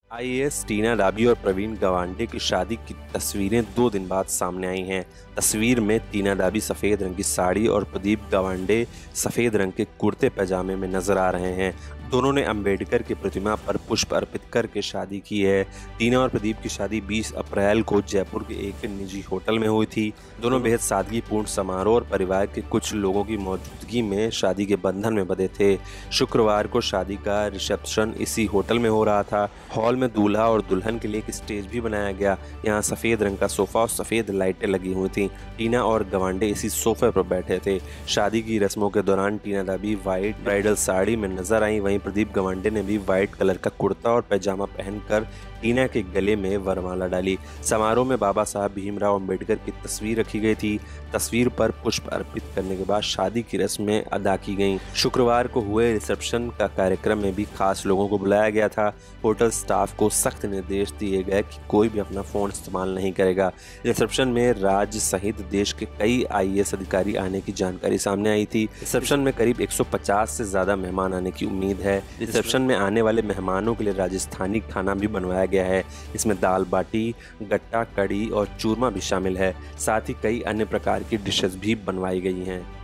IAS टीना डाबी और प्रवीण गवांडे की शादी की तस्वीरें 2 दिन बाद सामने आई हैं। तस्वीर में टीना डाबी सफ़ेद रंग की साड़ी और प्रदीप गवांडे सफ़ेद रंग के कुर्ते पैजामे में नजर आ रहे हैं। दोनों ने अंबेडकर की प्रतिमा पर पुष्प अर्पित करके शादी की है। टीना और प्रदीप की शादी 20 अप्रैल को जयपुर के एक निजी होटल में हुई थी। दोनों बेहद सादगीपूर्ण समारोह और परिवार के कुछ लोगों की मौजूदगी में शादी के बंधन में बंधे थे। शुक्रवार को शादी का रिसेप्शन इसी होटल में हो रहा था। हॉल में दूल्हा और दुल्हन के लिए एक स्टेज भी बनाया गया। यहाँ सफ़ेद रंग का सोफा और सफ़ेद लाइटें लगी हुई थीं। टीना और गवांडे इसी सोफे पर बैठे थे। शादी की रस्मों के दौरान टीना डाबी वाइट ब्राइडल साड़ी में नजर आई। वहीं प्रदीप गवांडे ने भी वाइट कलर का कुर्ता और पैजामा पहनकर टीना के गले में वरमाला डाली। समारोह में बाबा साहब भीमराव अंबेडकर की तस्वीर रखी गई थी। तस्वीर पर पुष्प अर्पित करने के बाद शादी की रस्में अदा की गईं। शुक्रवार को हुए रिसेप्शन का कार्यक्रम में भी खास लोगों को बुलाया गया था। होटल स्टाफ को सख्त निर्देश दिए गए कि कोई भी अपना फोन इस्तेमाल नहीं करेगा। रिसेप्शन में राज्य सहित देश के कई आईएएस अधिकारी आने की जानकारी सामने आई थी। रिसेप्शन में करीब 150 से ज्यादा मेहमान आने की उम्मीद है। रिसेप्शन में आने वाले मेहमानों के लिए राजस्थानी खाना भी बनवाया गया है। इसमें दाल बाटी, गट्टा, कड़ी और चूरमा भी शामिल है। साथ ही कई अन्य प्रकार की डिशेस भी बनवाई गई हैं।